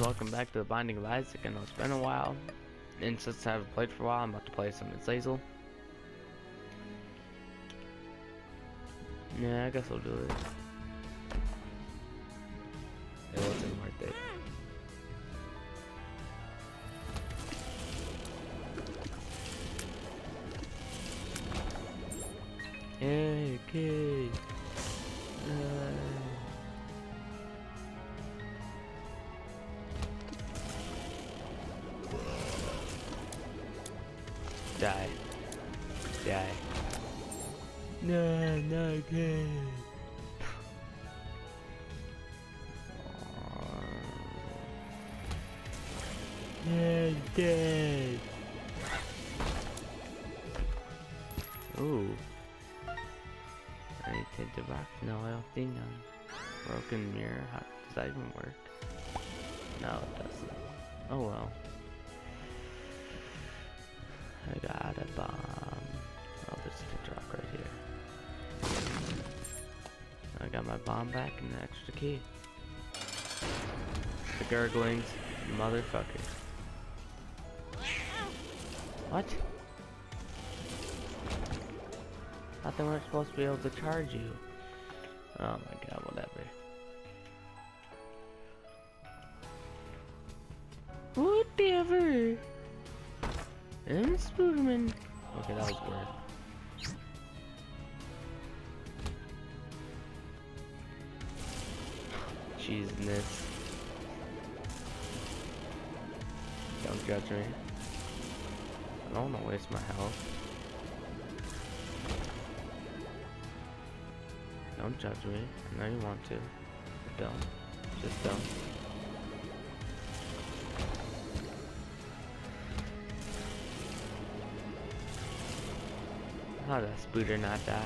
welcome back to The Binding of Isaac. I know it's been a while, and since I haven't played for a while, I'm about to play some Azazel. Yeah, I guess I'll do it. It wasn't worth it. Hey, kid. Die. Die. No, not good. Yeah, dead. Ooh. I take the rock. No, I don't think broken mirror. How does that even work? No, it doesn't. Oh well. I got a bomb. Oh, there's a picture rock right here. I got my bomb back and the extra key. The gurglings, motherfucker. What? I thought they weren't supposed to be able to charge you. Oh my god, whatever. Whatever. And Spooderman. Okay, that was worth. Cheesiness. Don't judge me. I don't want to waste my health. Don't judge me. I know you want to. But don't. Just don't. How does Spooder not die?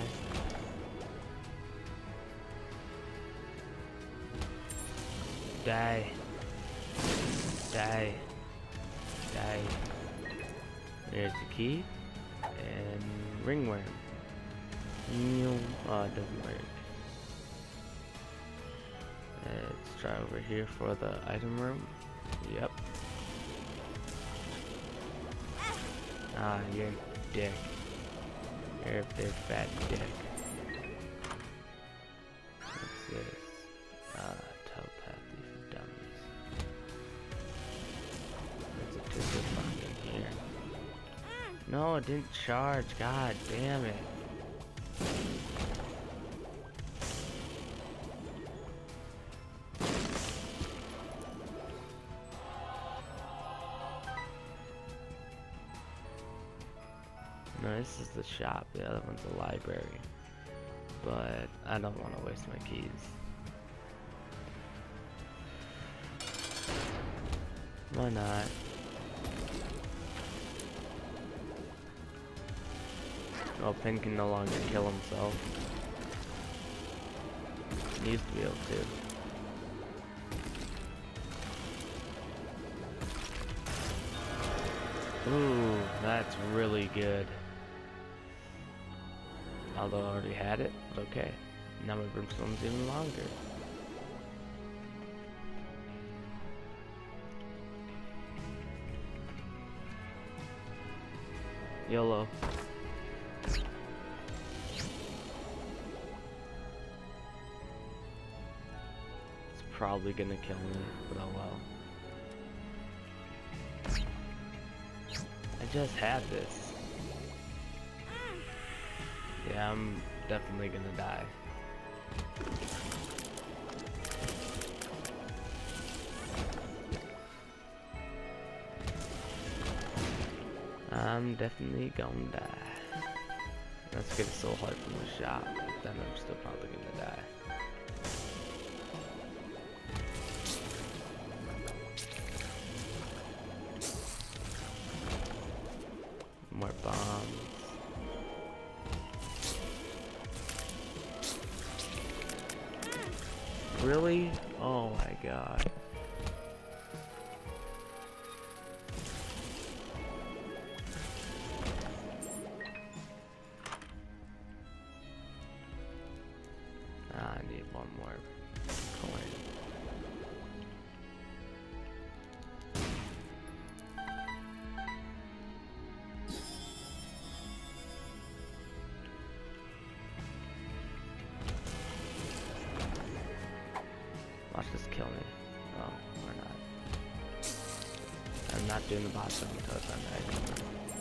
Die. Die. Die. There's the key. And ringworm. Oh, it doesn't work. Let's try over here for the item room. Yep. Ah, you're a dick. You're a big fat dick. What's this? Telepathy for dummies. There's a ticket box in here. No, it didn't charge. God damn it. No, this is the shop. The other one's a library. But I don't want to waste my keys. Why not? Oh, Pin can no longer kill himself. He used to be able to. Ooh, that's really good. Although I already had it, but okay. Now my brimstone's even longer. YOLO. It's probably gonna kill me, but oh well. I just had this. Yeah, I'm definitely gonna die. I'm definitely gonna die. Let's get a soul heart from the shop, then I'm still probably gonna die. More bombs. Really? Oh my god. I need one more coin. Watch this kill me. Oh, or not. I'm not doing the boss zone until it's unready.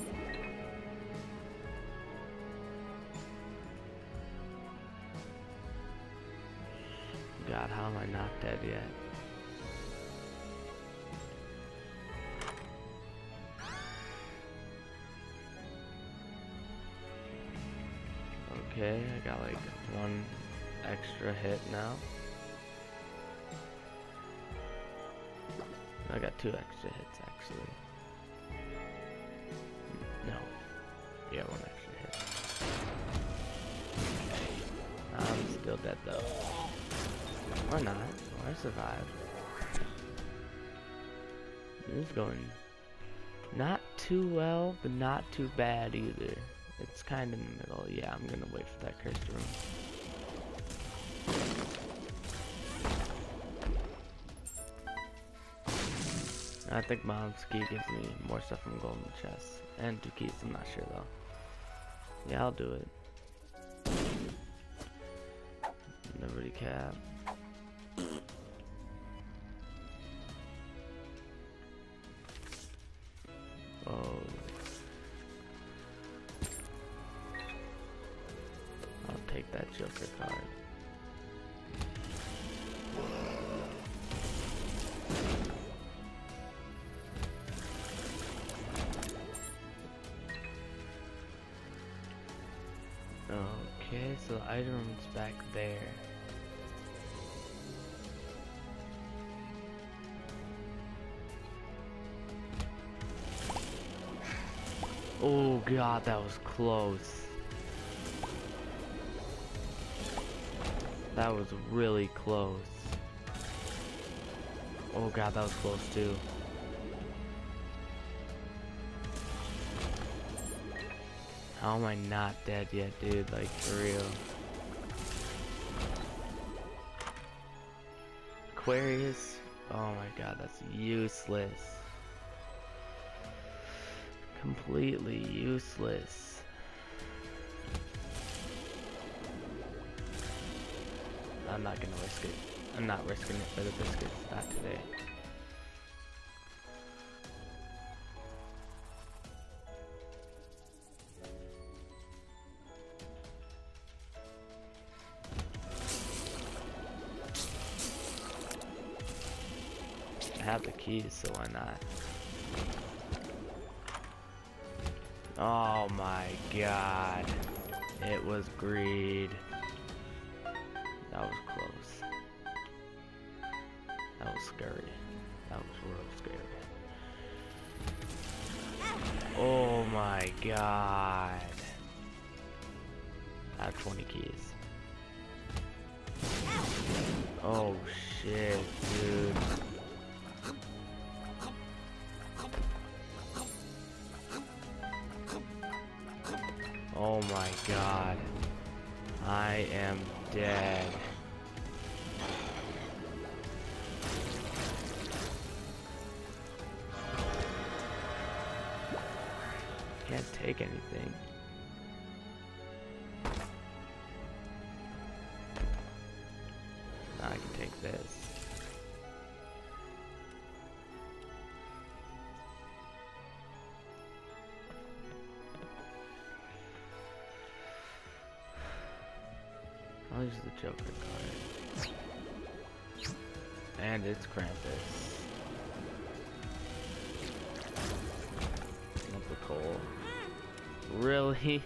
God, how am I not dead yet? Okay, I got like one extra hit now. I got 2 extra hits actually. No. Yeah, 1 extra hit. I'm still dead though. Or not. Or I survived. This is going not too well, but not too bad either. It's kind of in the middle. Yeah, I'm gonna wait for that cursed room. I think Mom's key gives me more stuff from golden chests. And 2 keys, I'm not sure though. Yeah, I'll do it. Liberty cap. Oh. I'll take that Joker card. Okay, so the item's back there. Oh god, that was close. That was really close. Oh god, that was close too. How am I not dead yet, dude? Like, for real. Aquarius? Oh my god, that's useless. Completely useless. I'm not gonna risk it. I'm not risking it for the biscuits. Not today. I have the keys, so why not? Oh my god. It was greed. That was close. That was scary. That was real scary. Oh my god. I have 20 keys. Oh shit, dude. Oh my god. I am dead. Can't take anything. Now I can take this. I'll use the Joker card. And it's Krampus. Not the coal. Really?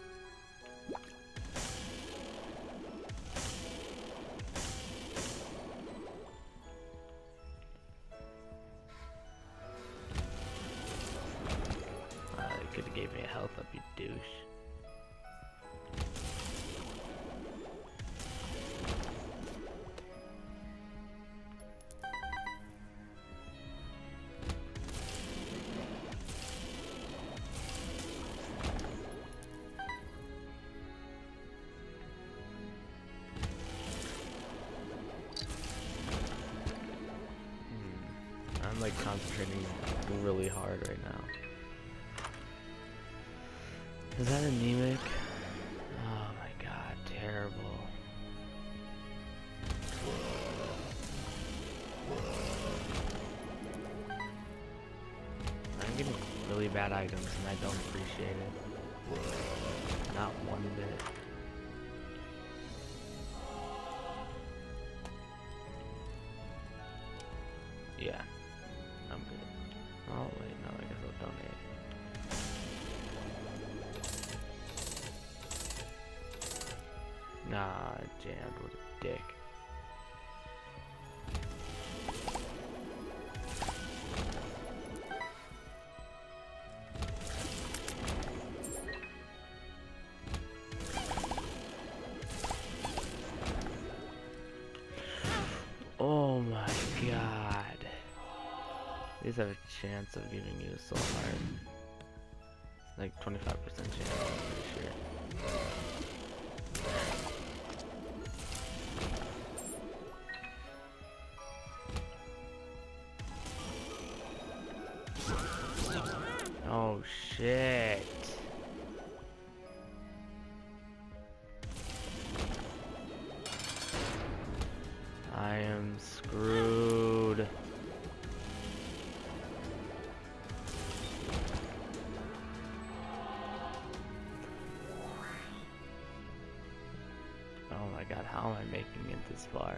You could have gave me a health up, you douche. I'm like concentrating really hard right now. Is that anemic? Oh my god, terrible. really bad items, and I don't appreciate it. Not one bit. Yeah, I'm good. Oh wait, no, I guess I'll donate. Nah, jammed with a dick. Oh my god. These have a chance of getting you so hard. Like 25% chance, I'm pretty sure. Oh shit. I am screwed. Oh my god, how am I making it this far?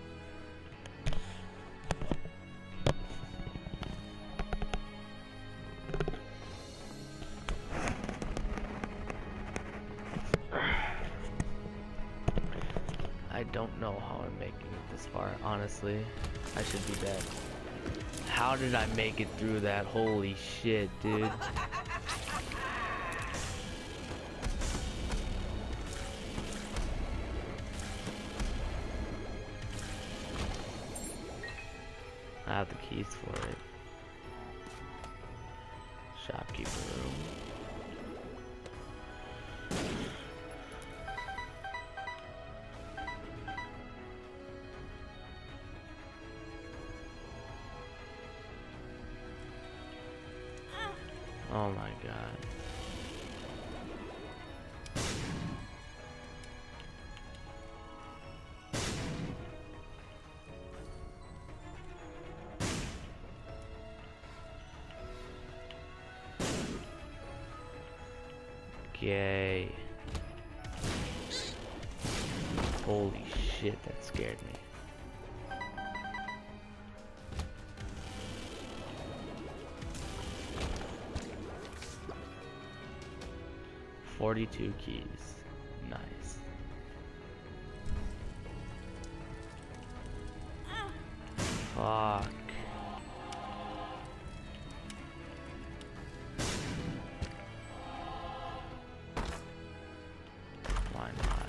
I don't know how I'm making it this far, honestly. I should be dead. How did I make it through that? Holy shit, dude. I have the keys for it. Shopkeeper room. Oh my god. Okay. Holy shit, that scared me. $42 keys. Nice. Fuck. Why not?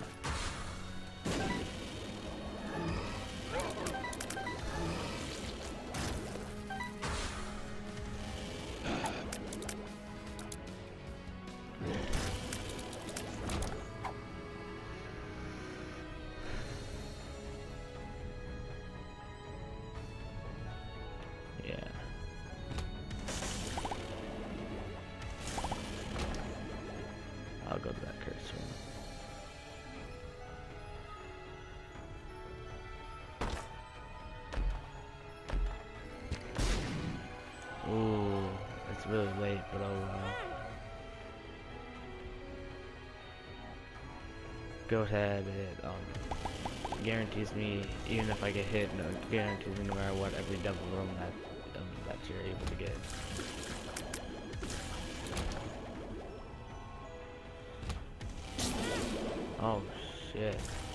Yeah. I'll go to that curse room. Ooh, it's really late, but oh well. Go ahead, it guarantees me, even if I get hit, no, it guarantees me no matter what, every devil room that you're able to get. Oh shit.